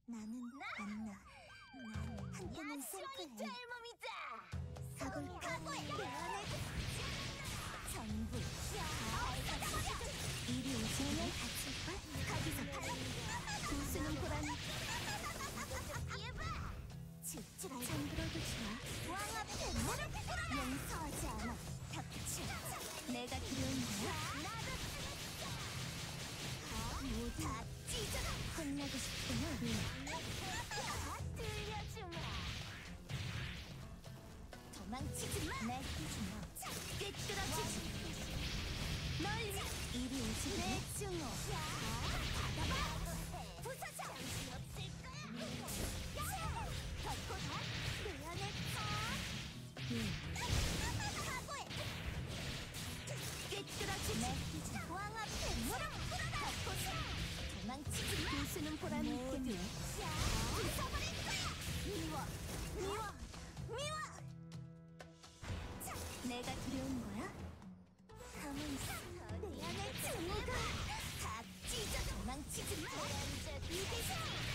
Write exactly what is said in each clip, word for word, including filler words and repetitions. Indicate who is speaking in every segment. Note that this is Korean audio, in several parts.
Speaker 1: 나는 안나. 한때는 샘플해. 가볼까? 내 안에 전부 이리 오시면 다칠걸? 가기서 고수는 보라니. 집중할 잠들어도 좋아. 왕 앞에 무릎 꿇어라. 용서하지 않아. 닥쳐. 내가 두려운 거야? 모두 다 찢어라. 혼나고 싶구나. 다 들려주마. 도망치지 마. 내키지 마. 깨끗하지. 널 이리 오시. 내 증오. 받아봐. 부서져. 정신 없을 거야. 덮고 가. 내 안에 가. 각오해. 깨끗하지. 내키지 마. 왕 앞에 무릎 꿇어라. 덮고 가. 도망치지 마. 고수는 보람이 있겠네. 부숴버릴 거야. 미워. 미워. 미워. 내가 두려운 거야? 가만히 있어. 내 안에 증오가 다 찢어. 도망치지 마. 이기자.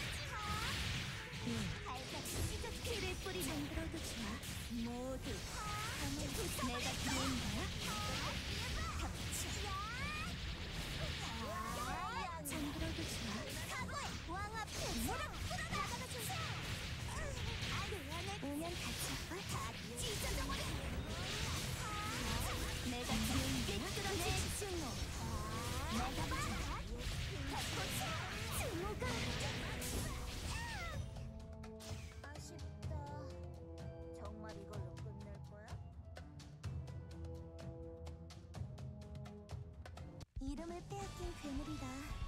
Speaker 1: 발같이 찢어. 피를 뿌리 잠들어도 좋아. 모두 가만히 있어. 내가 두려운 거야? 닥쳐. 잠들어도 좋아. 각오해. 왕 앞에 무릎 꿇어라. 나가다 주세요. 내 안에 오면 다쳐봐. 다 찢어져 버려. 내가 두려운 게 내 증오. 내가 봐. 벚꽃이 증오가. 아쉽다. 정말 이걸로 끝낼 거야? 이름을 빼앗긴 괴물이다.